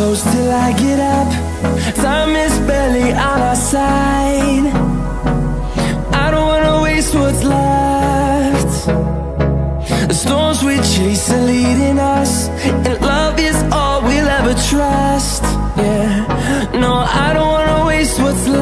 close till I get up. Time is barely on our side. I don't wanna waste what's left. The storms we chase are leading us, and love is all we'll ever trust. Yeah, no, I don't wanna waste what's left.